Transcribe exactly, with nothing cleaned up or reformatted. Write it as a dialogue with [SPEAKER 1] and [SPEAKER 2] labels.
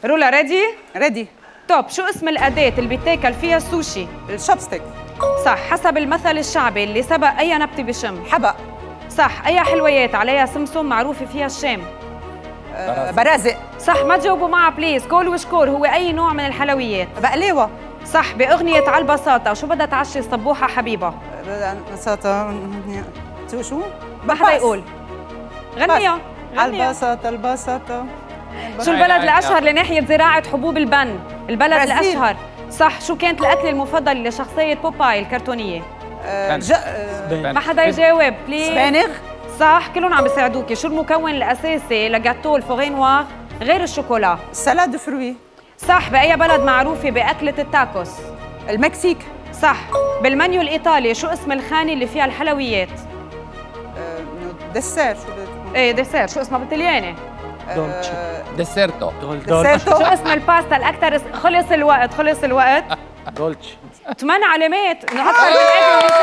[SPEAKER 1] رولا ريدي؟
[SPEAKER 2] ريدي.
[SPEAKER 1] توب، شو اسم الأداة اللي بيتاكل فيها السوشي؟
[SPEAKER 2] الشوبستيك.
[SPEAKER 1] صح، حسب المثل الشعبي اللي سبق أي نبتة بشم؟
[SPEAKER 2] حبق.
[SPEAKER 1] صح، أي حلويات عليها سمسم معروفة فيها الشام؟
[SPEAKER 2] آه برازق.
[SPEAKER 1] صح، ما تجاوبوا معها بليز. كول وشكور هو أي نوع من الحلويات؟
[SPEAKER 2] بقلاوة.
[SPEAKER 1] صح، بأغنية على البساطة شو بدها تعشي الصبوحة حبيبة؟
[SPEAKER 2] البساطة شو شو؟
[SPEAKER 1] ما حدا يقول. غنيها.
[SPEAKER 2] على البساطة البساطة.
[SPEAKER 1] شو البلد الأشهر لناحية زراعة حبوب البن؟ البلد
[SPEAKER 2] برازيل.
[SPEAKER 1] الأشهر. صح، شو كانت الأكلة المفضلة لشخصية بوباي الكرتونية؟
[SPEAKER 2] آه ج... آه
[SPEAKER 1] ما حدا يجاوب بليز.
[SPEAKER 2] سبانغ.
[SPEAKER 1] صح، كلهم عم بيساعدوكي. شو المكون الأساسي لجاتو الفوغي نوار غير الشوكولا؟
[SPEAKER 2] سلاد فروي.
[SPEAKER 1] صح، بأي بلد معروفة بأكلة التاكوس؟
[SPEAKER 2] المكسيك.
[SPEAKER 1] صح، بالمنيو الإيطالي شو اسم الخانة اللي فيها الحلويات؟
[SPEAKER 2] آه دسير. شو بدك تقول؟
[SPEAKER 1] ايه ديسير. شو اسمها بالطلياني؟
[SPEAKER 3] دولتشي.
[SPEAKER 4] ديسيرتو.
[SPEAKER 2] ديسيرتو.
[SPEAKER 1] شو اسم الباستا الأكثر؟ خلص الوقت، خلص الوقت.
[SPEAKER 3] دولتشي.
[SPEAKER 1] ثمان علامات انه اكثر من